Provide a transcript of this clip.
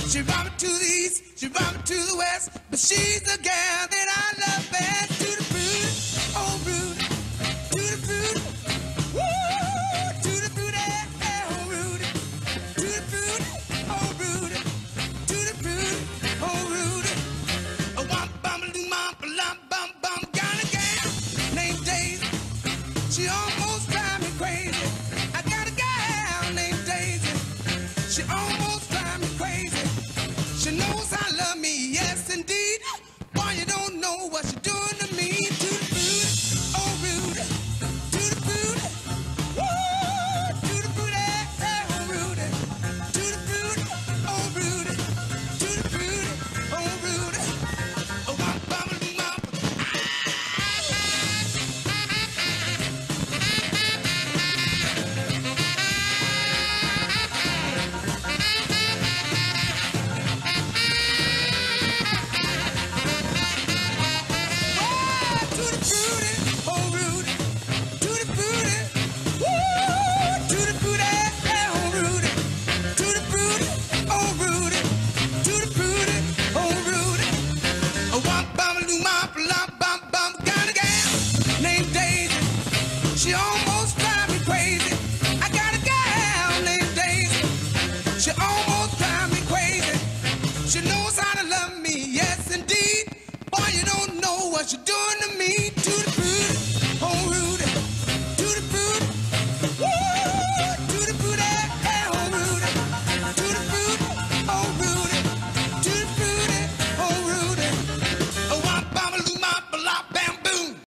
She brought me to the east, she brought me to the west, but she's the gal that I love best. To the fruit, oh Rudy, to the fruit, woo, to the fruit, oh Rudy, to the fruit, oh Rudy, to the fruit, oh Rudy. A womp bum doo mom bum bum bum, got a gal named Daisy. She almost drives me crazy. I got a gal named Daisy. She almost drives me crazy. She knows I love me, yes indeed. Boy, you don't know what she's doing to me. To the fruit, oh Rudy, to the fruit, woo, to the fruit, oh Rudy, to the fruit, oh Rudy, to the fruit, oh Rudy. Oh, womp bum doo mom. She almost drives me crazy. I got a gal named Daisy. She almost drives me crazy. She knows